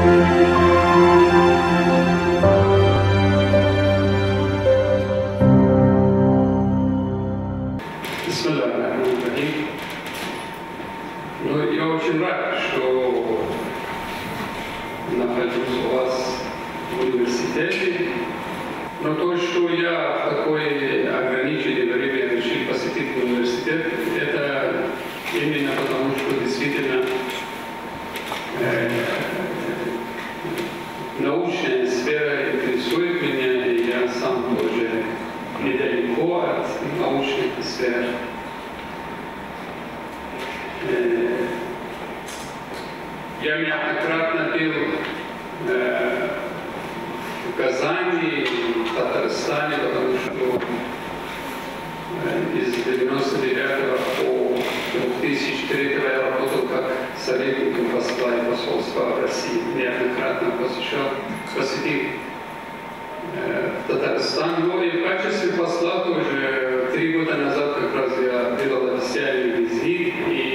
Я очень рад, что нахожусь у вас в университете. Но то, что я в такое ограниченное время решил посетить университет, это именно потому, что действительно научная сфера интересует меня, и я сам тоже недалеко от научных сфер. Я неоднократно был в Казани, в Татарстане, потому что из 99 по 2003 я работал как советник посла и посольства в России. Неоднократно посетил Татарстан. Но и в качестве посла тоже 3 года назад как раз я делал официальный визит.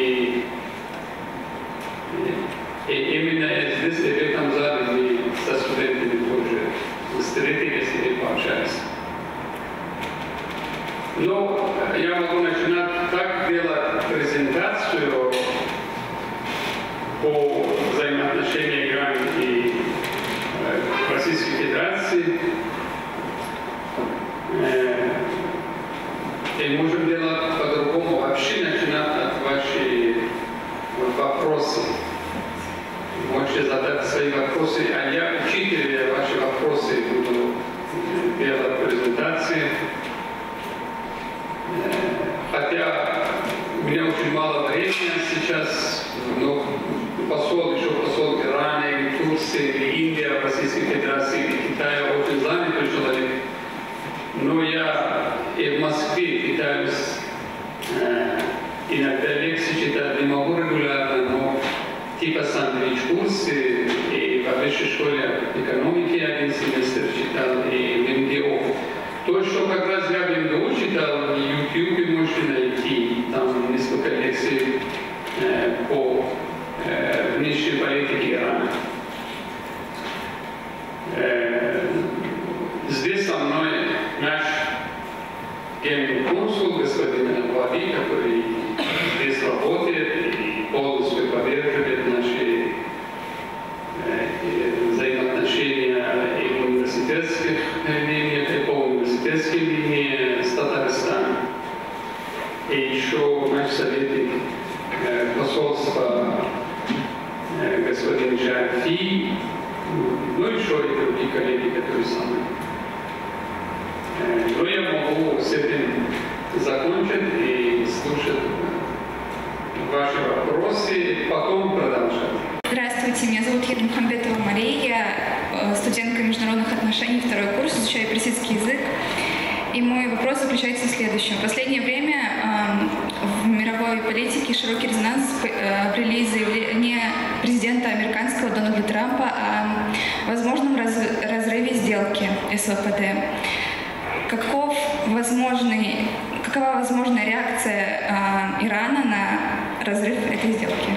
И именно здесь, в этом зале, мы со студентами тоже встретились и пообщались. Но я могу начинать так делать презентацию по взаимоотношениям Ирана и Российской Федерации. И можем делать по-другому, вообще начинать от ваших вопросов. Можете задать свои вопросы, а я, учитывая ваши вопросы, буду делать презентации. Хотя у меня очень мало времени сейчас, но посол Ирана, или Турции, или Индия, Российской Федерации, или Китая очень занятый человек. Но я и в Москве пытаюсь иногда лекции читать, не могу регулярно, но типа сэндвич-курсы, и в высшей школе экономики один семестр читал, и в МГУ. То, что как раз я в МГУ читал, в YouTube можете найти, там несколько лекций по внешней политике Ирана. Здесь со мной наш генеральный консул, господин Аль-Вади, который здесь работает и полностью поддерживает наши взаимоотношения и в университетских линиях, и по университетской линии с Татарстаном. И еще наш советник посольства господин Джафи, ну и еще и другие коллеги, которые со мной. Но я могу с этим закончить и слушать ваши вопросы, потом продолжать. Здравствуйте, меня зовут Ермухамбетова Мария, я студентка международных отношений, 2-й курс, изучаю персидский язык. И мой вопрос заключается в следующем. В последнее время в мировой политике широкий резонанс обрели заявление президента американского Дональда Трампа о возможном разрыве сделки СВПД. Какова возможная реакция Ирана на разрыв этой сделки?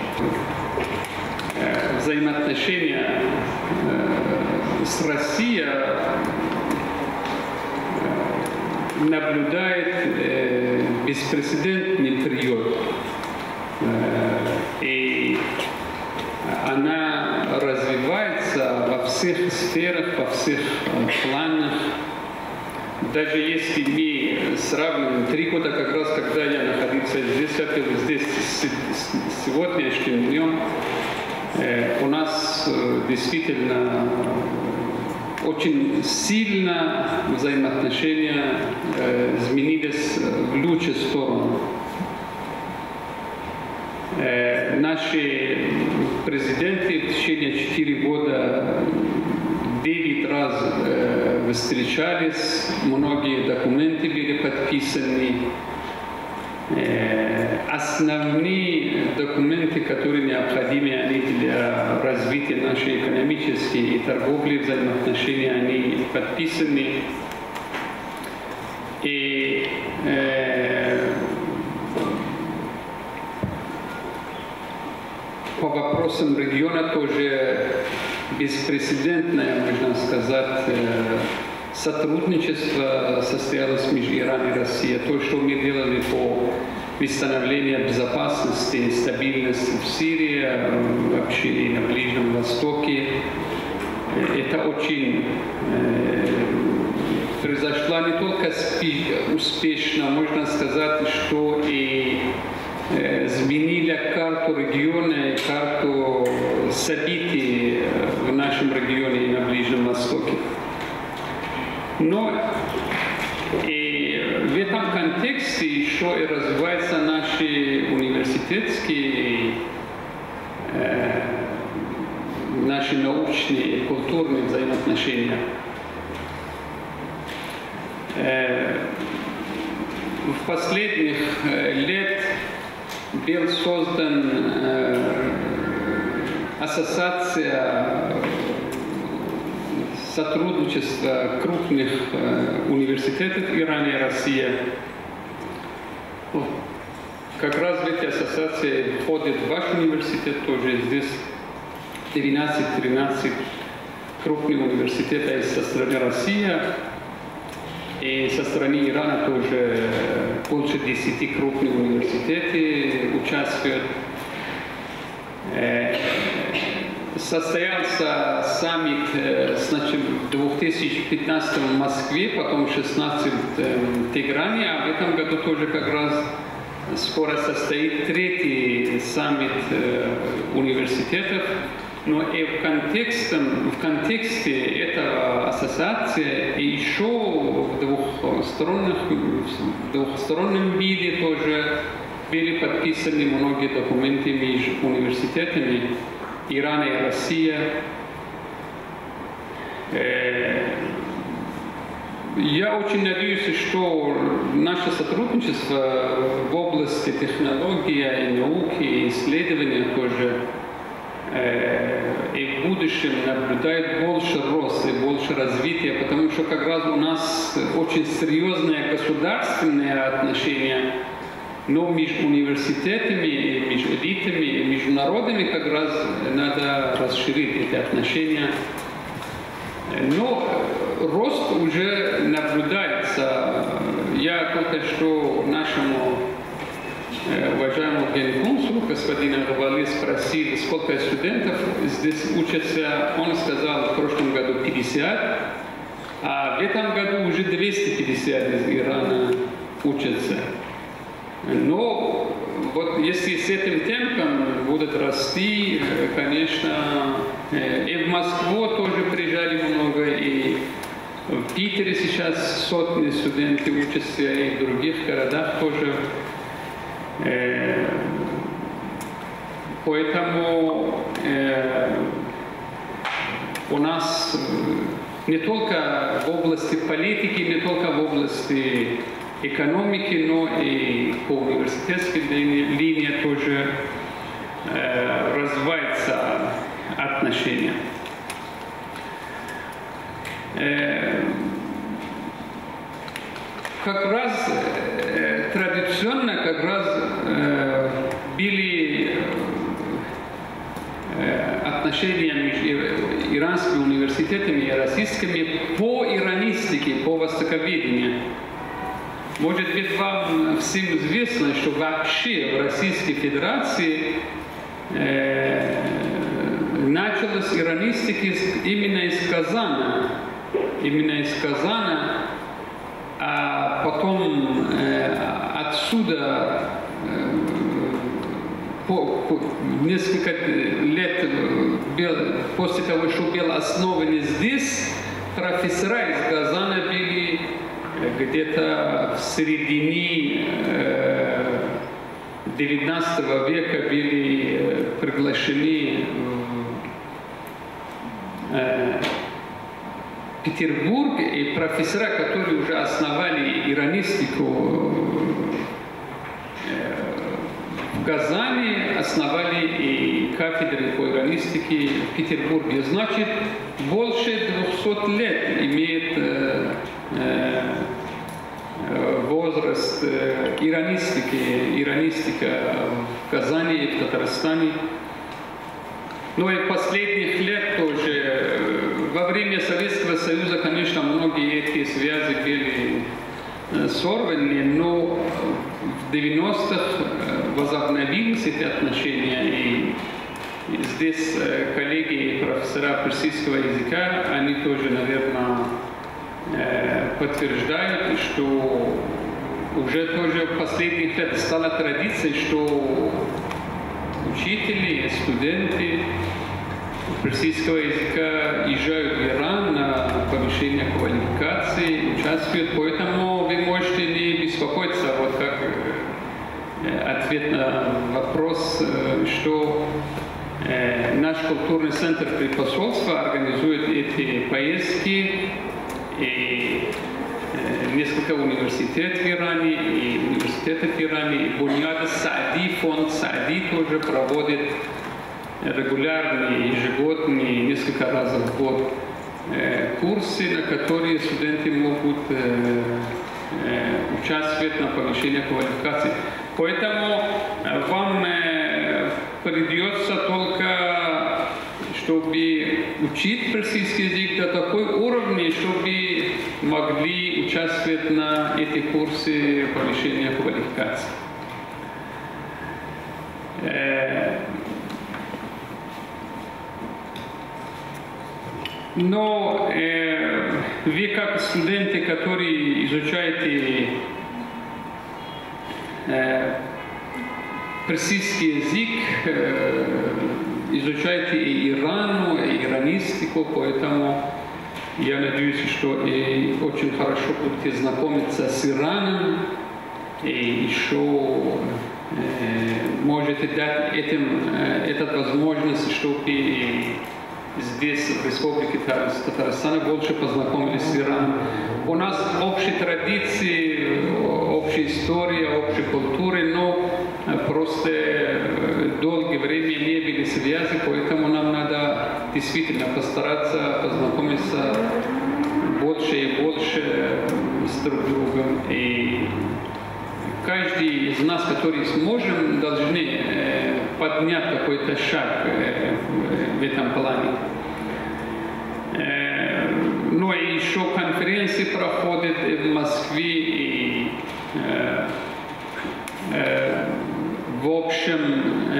Взаимоотношения с Россией наблюдает беспрецедентный период. И она развивается во всех сферах, во всех планах. Даже если мы сравним 3 года, как раз когда я находился здесь с сегодняшним днем, у нас действительно очень сильно взаимоотношения изменились в лучшую сторону. Наши президенты в течение 4 года 9 раз встречались, многие документы были подписаны. Основные документы, которые необходимы они для развития нашей экономической и торговли взаимоотношений, они подписаны. И по вопросу вопросам региона тоже беспрецедентное, можно сказать, сотрудничество состоялось между Ираном и Россией. То, что мы делали по восстановлению безопасности и стабильности в Сирии, вообще и на Ближнем Востоке, это очень произошло не только успешно, можно сказать, что и изменили карту региона и карту событий в нашем регионе и на Ближнем Востоке. Но и в этом контексте еще и развиваются наши университетские, наши научные и культурные взаимоотношения. В последних лет был создан ассоциация сотрудничества крупных университетов Ирана и России. Как раз в эти ассоциации входит ваш университет тоже. Здесь 12-13 крупных университетов со стороны России. И со стороны Ирана тоже больше 10 крупных университетов участвуют. Состоялся саммит сначала в 2015 в Москве, потом в 2016 в Тегеране, а в этом году тоже как раз скоро состоит 3-й саммит университетов. Но и в контексте этого ассоциации и еще в двухстороннем виде тоже были подписаны многие документы между университетами Ирана и России. Я очень надеюсь, что наше сотрудничество в области технологии, науки и исследования тоже и в будущем наблюдает больше роста и больше развития, потому что как раз у нас очень серьезные государственные отношения, но между университетами, между элитами, между народами как раз надо расширить эти отношения. Но рост уже наблюдается. Я только что нашему уважаемому генконсулу, господина Равали, спросил, сколько студентов здесь учатся. Он сказал, в прошлом году 50, а в этом году уже 250 из Ирана учатся. Но вот если с этим темпом будут расти, конечно, и в Москву тоже приезжали много, и в Питере сейчас сотни студентов учатся, и в других городах тоже. Поэтому у нас не только в области политики, не только в области экономики, но и по университетской линии тоже развиваются отношения. Как раз традиционно были отношения между иранскими университетами и российскими по иранистике, по востоковедению. Может быть, вам всем известно, что вообще в Российской Федерации началась иранистика именно из Казана. А потом отсюда несколько лет после того, что был основан здесь, профессора из Казана были где-то в середине XIX века были приглашены в Петербург, и профессора, которые уже основали иранистику в Казани, основали и кафедры по иранистике в Петербурге. Значит, больше 200 лет имеет возраст иранистика в Казани и в Татарстане. Но и последних лет тоже, во время Советского Союза, конечно, многие эти связи были сорваны, но в 90-х возобновились эти отношения. И здесь коллеги и профессора персидского языка, они тоже, наверное, подтверждают, что уже тоже в последних лет стала традицией, что учители, студенты персидского языка езжают в Иран на повышение квалификации, участвуют, поэтому вы можете не беспокоиться, вот как ответ на вопрос, что наш культурный центр при посольстве организует эти поездки, и несколько университетов в Иране, и университеты в Иране, и Буньяд Саади, фонд Саади тоже проводит регулярные, ежегодные, несколько раз в год курсы, на которые студенты могут участвовать на повышении квалификации. Поэтому вам придется только, чтобы учить персидский язык до такой уровня, чтобы могли участвовать на этих курсах повышения квалификации. Но вы как студенты, которые изучаете персидский язык, изучаете и Ирану, и иранистику, поэтому я надеюсь, что и очень хорошо будете знакомиться с Ираном, и еще можете дать эту возможность, чтобы здесь, в Республике Татарстан, больше познакомились с Ираном. У нас общие традиции, общая история, общая культура, но просто долгое время не были связи, поэтому нам надо действительно постараться познакомиться больше и больше с друг другом. И каждый из нас, который сможем, должны поднять какой-то шаг в этом плане. Ну и еще конференции проходят в Москве, и в общем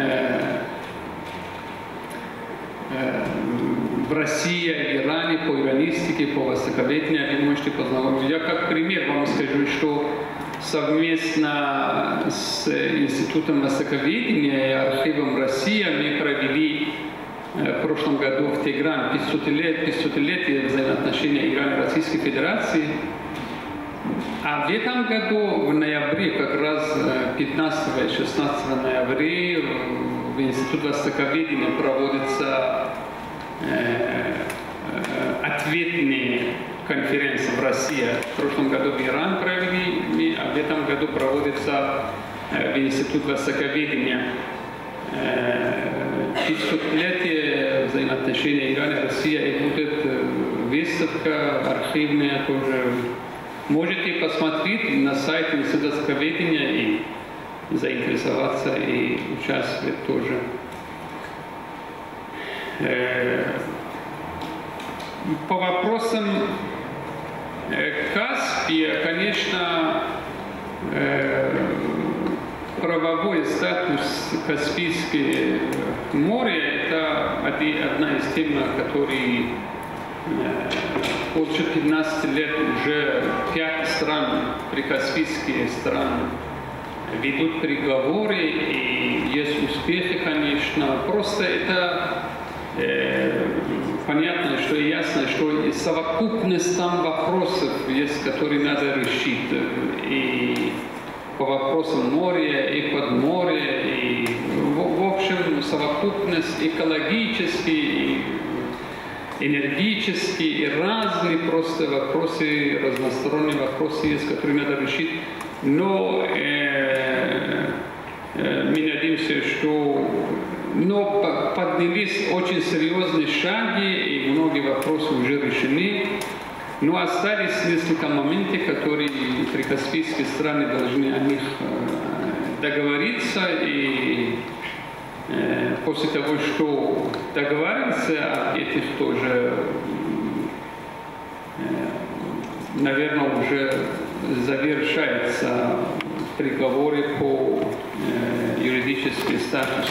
в России, в Иране по иранистике, по востоковедению вы можете познакомиться. Я как пример вам скажу, что совместно с Институтом востоковедения и архивом «Россия» мы провели в прошлом году в Тегеране 500-летие взаимоотношений Ирана и Российской Федерации. А в этом году, в ноябре, как раз 15 и 16 ноября, в Институте востоковедения проводится ответные конференции в России. В прошлом году в Иран провели, а в этом году проводится в Институте востоковедения 500-летие взаимоотношений Ирана и России, и будет выставка архивная тоже. Можете посмотреть на сайте Института востоковедения и заинтересоваться и участвовать тоже. По вопросам Каспия, конечно, правовой статус Каспийского моря – это одна из тем, на которой больше 15 лет уже 5 стран, прикаспийские страны, ведут переговоры, и есть успехи, конечно. Просто это понятно, что и ясно, что совокупность там вопросов есть, которые надо решить. И по вопросам моря, и подморья, и в общем совокупность экологические, энергические и разные просто вопросы, разносторонние вопросы есть, которые надо решить. Но мы надеемся, что поднялись очень серьезные шаги, и многие вопросы уже решены. Но остались несколько моментов, которые прикаспийские страны должны о них договориться, и после того, что договаривается, ответив тоже, наверное, уже завершается приговоры по юридическому статусу.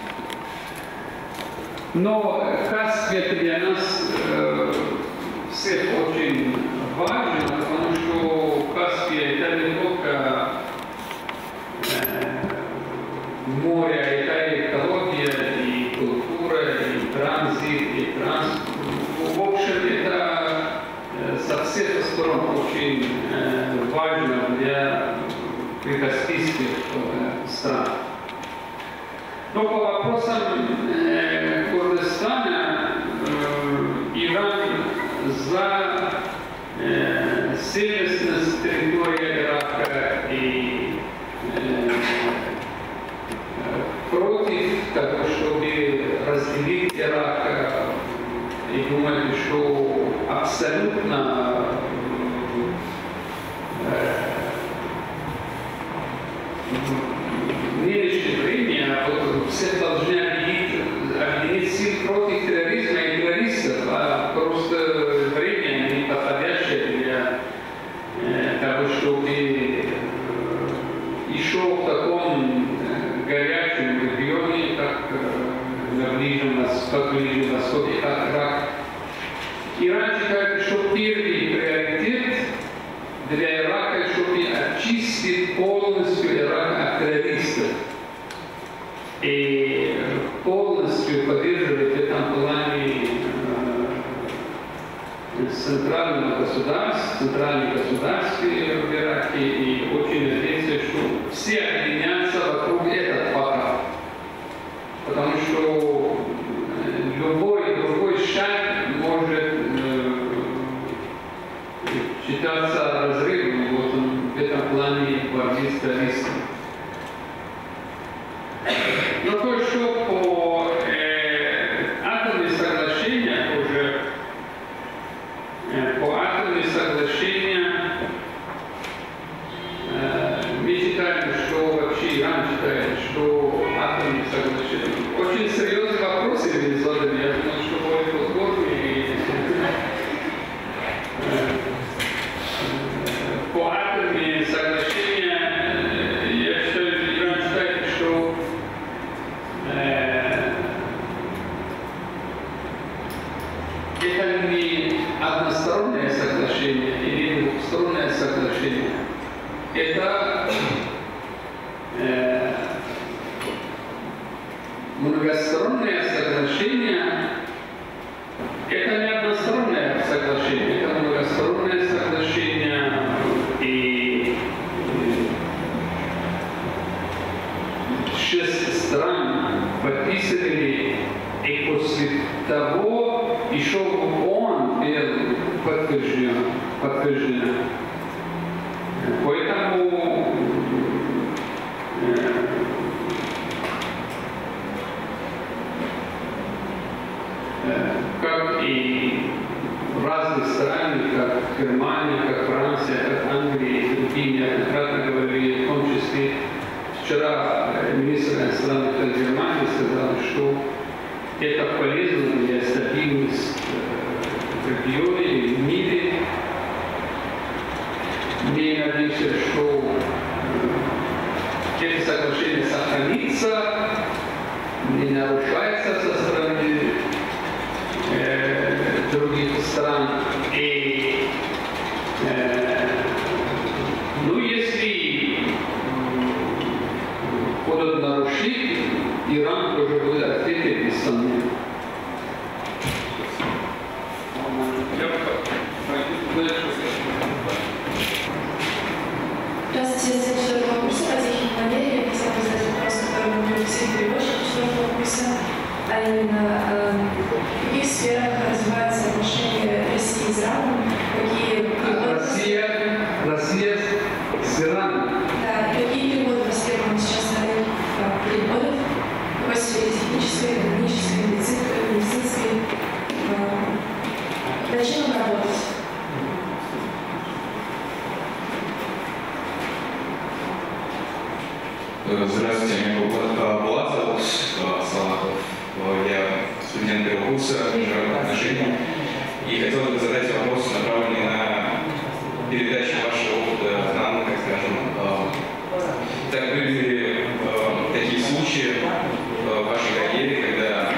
Но Каспия для нас всех очень важен, потому что Каспия это не только море, это и экология, и культура, и транзит, и транспорт. В общем, это со всех сторон очень важно для прикаспийских стран. Но по вопросам Курдистана Иран за целостность территории Ирака и против того, чтобы разделить Ирак, и думали, что абсолютно в нынешнее время все должны объединить силы против терроризма и террористов, а просто время не подходящее для того, чтобы еще в таком горячем регионе, как на Ближнем Востоке, как Ирак. Иран считает, что первый приоритет для Ирака, чтобы очистить полностью Ирак от террористов и полностью поддерживать в этом плане центральных государств в Ираке, и очень надеется, что все объединятся вокруг этого пока. Потому что любой другой шаг может считаться разрывом в этом плане борьбы с террористами. Но то, что по атомным соглашениям уже, по атомным соглашениям мы считаем, что вообще Иран считает, что атомные соглашения. Очень серьезные вопросы вы задали, я думаю, что более подробнее. По атомным соглашениям я считаю, что Иран считает, что это не одностороннее соглашение или двухстороннее соглашение. Это многостороннее соглашение. Это не одностороннее соглашение, это многостороннее соглашение, и 6 стран подписывали, и после того еще ООН был подтвержден. Поэтому как и разные страны, как Германия, как Франция, как Англия и другие неоднократно говорили, в том числе вчера министр иностранных дел Германии сказал, что это полезно для стабильности в регионе и в мире. Мы надеемся, что это соглашение сохранится, не нарушается со стороны других стран. И, если будут нарушить, Иран тоже будет ответить без сомнений. Здравствуйте, следующий вопрос. Различных панелей. Я хотела бы задать вопрос, который мы Алексей переводчик четвертого курса, а именно, в каких сферах развиваются отношения России с Ираном, какие Россия с Ираном. Да, какие переводы востребованы сейчас на рынке переводов, в какой сфере технической, экономической, медицинской, над чем работать? Здравствуйте, меня Булат зовут. первого курса международных отношений. И хотелось бы задать вопрос, направленный на передачу вашего опыта нам, так скажем. Так были ли такие случаи в вашей карьере, когда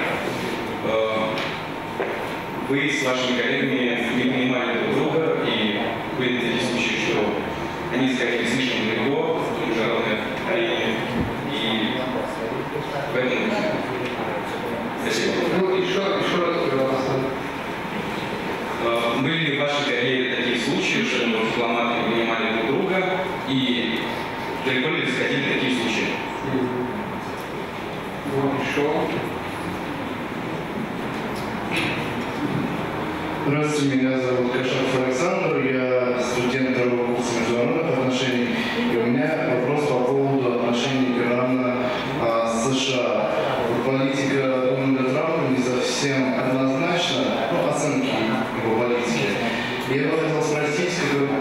вы с вашими коллегами не понимали друг друга, и были такие случаи, что они заходили слишком далеко в международной арене, и в этом... Спасибо. Ну, еще раз, пожалуйста. Были ли в вашей карьере такие случаи, что дипломаты не понимали друг друга, и далеко ли заходили такие случаи? Ну, еще. Здравствуйте, меня зовут Кашев Александр, я студент второго курса международных отношений, и у меня вопрос по поводу отношений Ирана с США. Политика Дональда Трампа не совсем однозначна, оценки его политики. Я бы хотел спросить,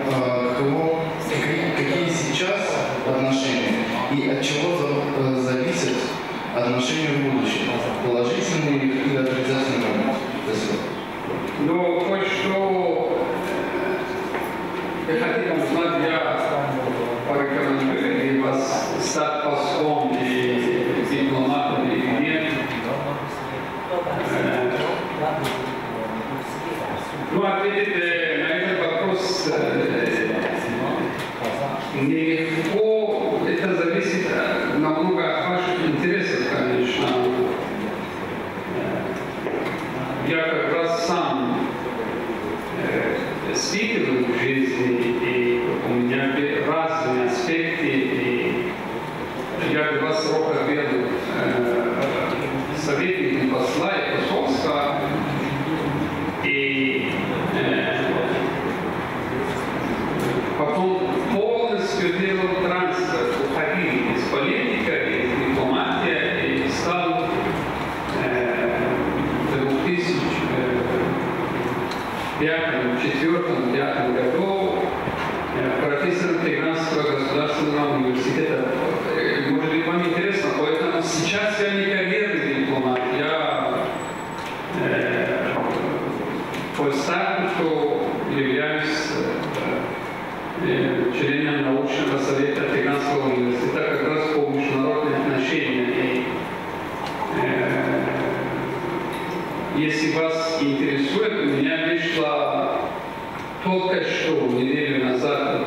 какие сейчас отношения и от чего зависят отношения в будущем? Положительные или отрицательные? Спасибо. Но кое-что я хотел узнать, я порекомендую ли вас стать послом и дипломатом или нет. Ну, ответить на этот вопрос нелегко, это зависит намного от ваших интересов, конечно. Я как раз сам свидетель в жизни, и у меня разные аспекты, и я 2 срока был советником посла и посольства, и потом полностью делал трансфер, уходил из политики, из дипломатии, и стал в 2004-2005 году профессором Тегеранского государственного университета. Может быть, вам интересно, поэтому сейчас я не карьерный дипломат, я по статусу являюсь членом научного совета Тегеранского университета как раз по международным отношениям. Если вас интересует, у меня вышла только что, неделю назад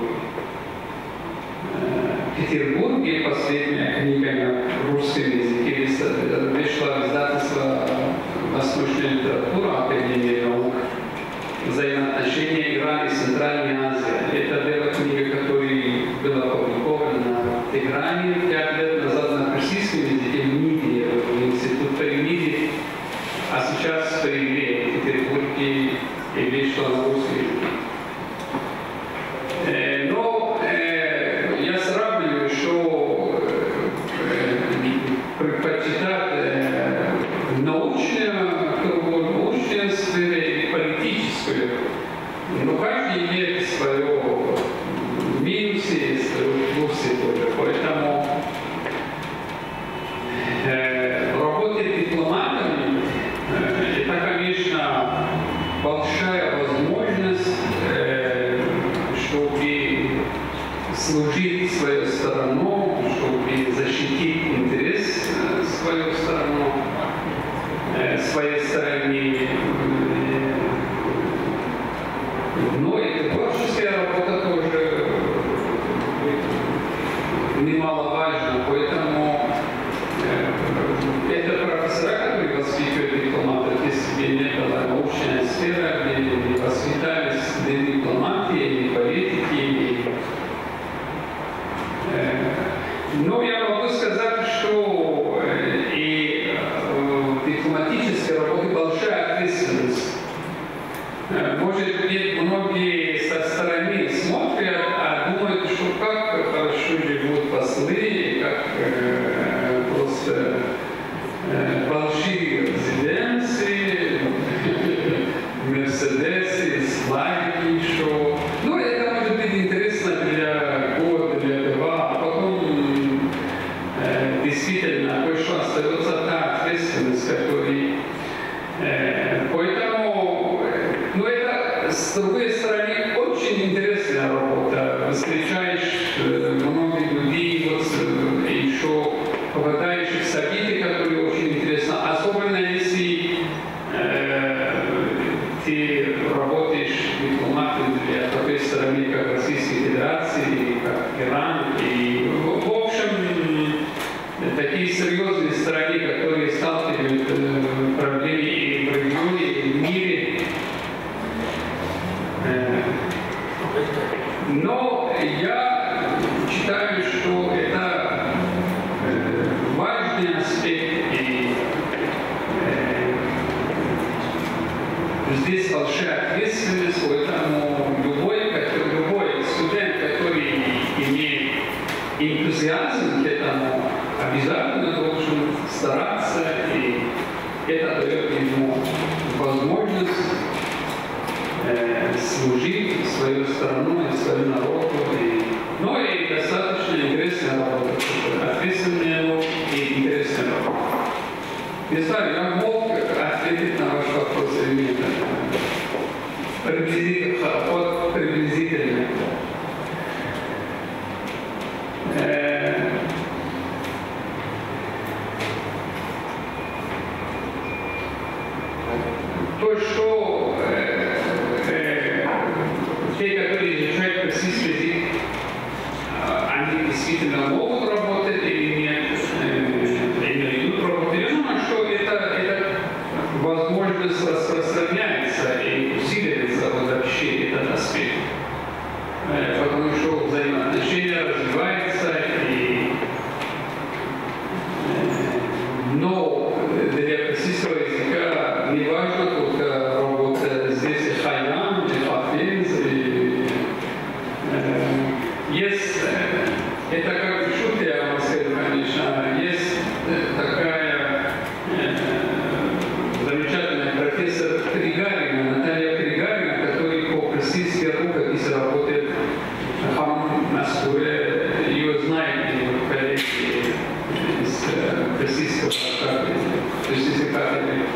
в Петербурге последняя книга на русском языке. Вышла издательство «Восточная литература» Академии наук «Взаимоотношения Ирана и Центральной Азии». Это была книга, которая была опубликована в Тегеране 5 лет назад на персидском языке в МИДе, в институте МИДе. А сейчас перевели в Петербурге и вышла на русский язык. Но я сравниваю, что предпочитать научную сферу и политическую. Но каждый имеет свое минусы и свое плюсы тоже. Поэтому работать дипломатами это, конечно, большая возможность, чтобы служить свою сторону, чтобы защитить интерес свою сторону, своей стороны. Но и творческая работа тоже немаловажна, поэтому это профессора, которые воспитывают дипломатов, если бы не была научная сфера, где воспитались для дипломатии, или политики. Но я могу сказать, что и в дипломатической работе большая ответственность. Может быть, многие со стороны смотрят, а думают, что как хорошо живут послы, как просто большие резиденции, мерседесы, слайдики еще. Ну, это может быть интересно для года, для 2, а потом действительно кое-что остается та ответственность, которая здесь большая ответственность, поэтому любой студент, который имеет энтузиазм к этому, обязательно должен стараться, и это дает ему возможность служить свою страну и свою народу. Но и достаточно интересная работа, ответственная и интересная работа. Не знаю, я мог ответить на ваш вопрос или нет. Приблизительно. То, что те, которые изучают российский язык, они действительно могут работать или нет, или идут работать. Я думаю, что эта возможность распространяется и усиливается вообще этот аспект. Потому что взаимоотношения развиваются, но для российского языка не важно только работа здесь и хайям, и хафиз, есть, это как шутка, я вам скажу, конечно, есть такая замечательная профессор Кригарина, Наталья Кригарина, которая по российской рукописи работает в Москве, ее знает коллеги из российского кафедры.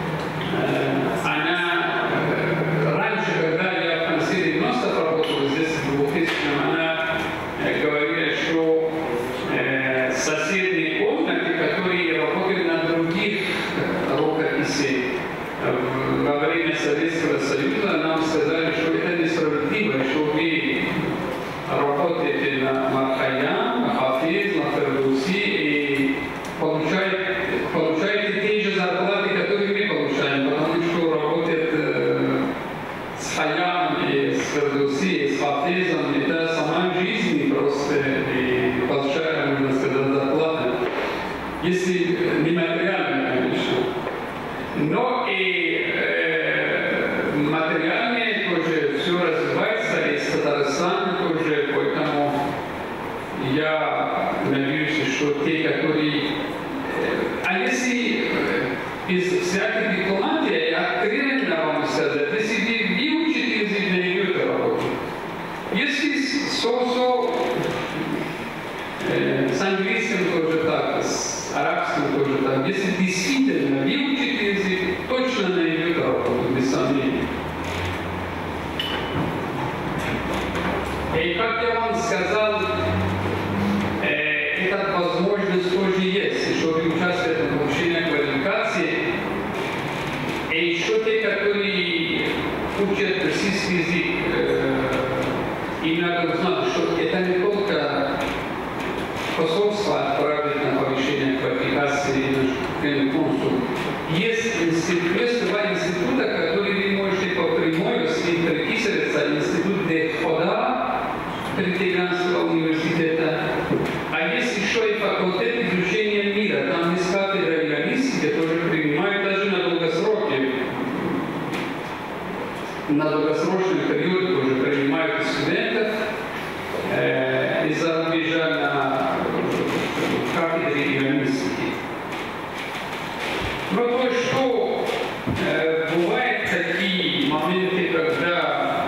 Она раньше, когда я в конце 90-х работал здесь, в 2000-м, она говорила, что соседние комнаты, которые работают на других рукописях, во время Советского Союза нам сказали, что это несправедливо, что вы работаете на Мархаям, на Хафиз, на Фердуси и получаете те же зарплаты, которые мы получаем, потому что работает с Хаям и с Фердуси, и с Хафизом, это сама жизнь просто, и большая, можно сказать, зарплата. Если не материально, конечно. Но и материальные тоже все развивается, и с Татарстаном тоже, поэтому я надеюсь, что те, которые... А если без всякой дипломатии, откровенно вам сказать, если вы выучите язык, найдете работу. Если с английским тоже так, с арабским тоже так, если действительно выучите язык, точно найдете работу, без сомнения. И как я вам сказал, эта возможность тоже есть, чтобы участвовать в повышении квалификации. И еще те, которые учат российский язык, им надо узнать, что это не только посольство отправить на повышение квалификации или консул. Есть два института, которые вы можете по прямой с ним переписываться. Институт Дехода Третьегранского университета. А есть еще и факультет изучения мира. Там есть кафедра реалистики, тоже принимают даже на долгосроке. На долгосрочный период тоже принимают студентов из-за рубежа на кафедре реалистики. Но то, что бывают такие моменты, когда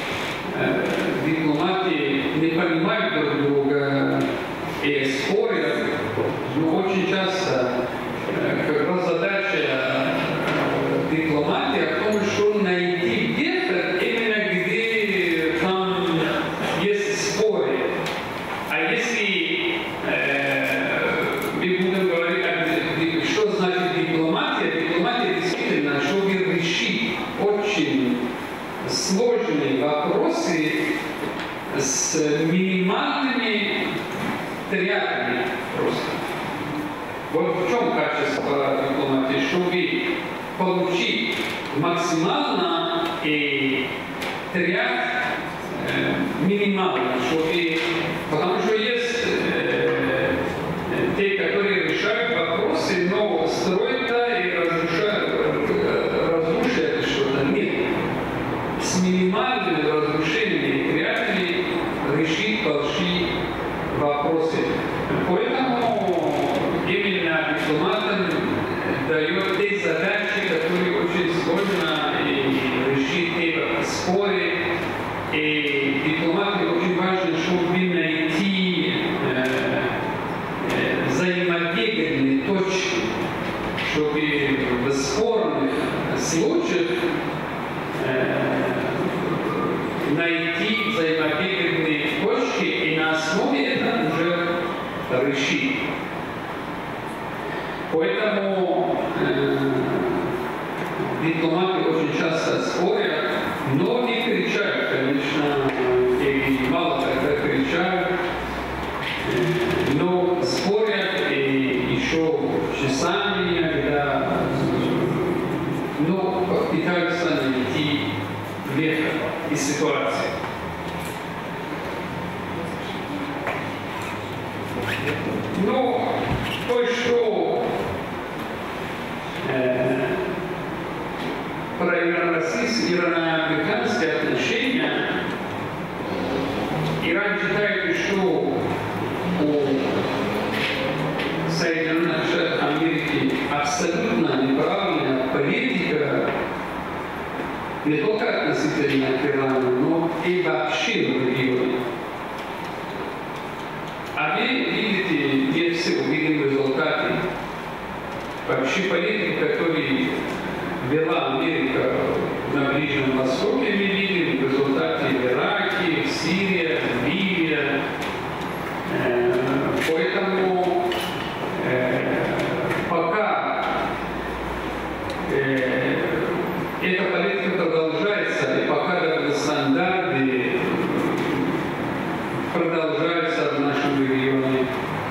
дипломаты не понимают друг друга и спорят, но очень часто как раз задача дипломатии в том, что найти где-то именно где там есть споры. А если мы будем говорить, что значит дипломатия? Дипломатия действительно, чтобы решить очень сложные вопросы с минимальными трятами просто. Вот в чем качество дипломатии? Чтобы получить максимально и трят минимально, чтобы... Потому что есть те, которые решают вопросы, но строят и разрушают что-то. Нет. спорных случаев найти взаимовыгодные точки и на основе этого уже решить. Поэтому дипломаты очень часто спорят, но не кричат, конечно, и мало когда кричат, но спорят и еще часами иногда, но пытаются найти выход из ситуации. Но то, что про ирано-российские, ирано-американские отношения, Иран считает, что у Соединенных Штатов Америки абсолютно неправильная политика не только относительно Ирана, но и вообще в регионе. А вы видите, не все увидим результаты. Вообще политика, которую вела Америка на Ближнем Востоке, мы видим результаты в Ираке, в Сирии, в Ливии. Поэтому пока эта политика продолжается, и пока стандарты продолжаются в нашем регионе,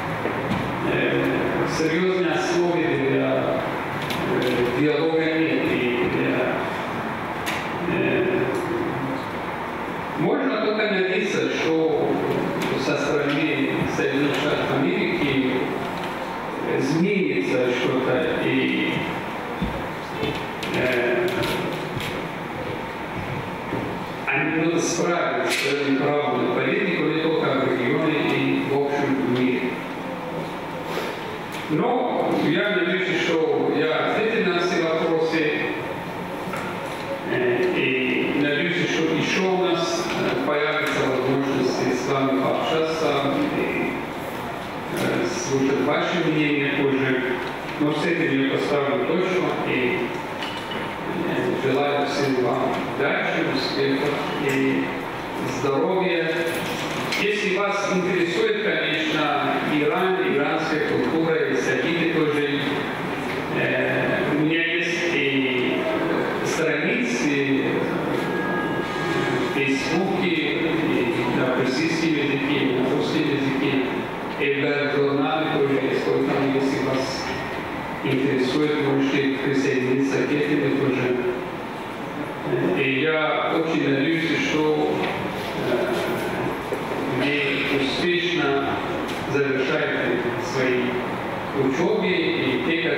серьезной основы для диалога нет. Можно только надеяться, что со стороны Соединенных Штатов Америки изменится что-то, и они будут справиться с неправильной политикой не только в регионе и в общем мире. Но я надеюсь, что я ответил на все вопросы, и надеюсь, что еще у нас появится возможность с вами пообщаться и слушать ваше мнение позже. Но с этим я поставлю точку и желаю всем вам удачи, успехов и здоровья. Если вас интересует, конечно, Иран, иранская культура и события тоже, у меня есть и страницы в Фейсбуке, и на российском языке, и на русском языке, и в журнале тоже есть, поэтому если вас интересует, можете присоединиться к этим тоже. И я очень надеюсь, что вы успешно завершаете свои учебы, и те,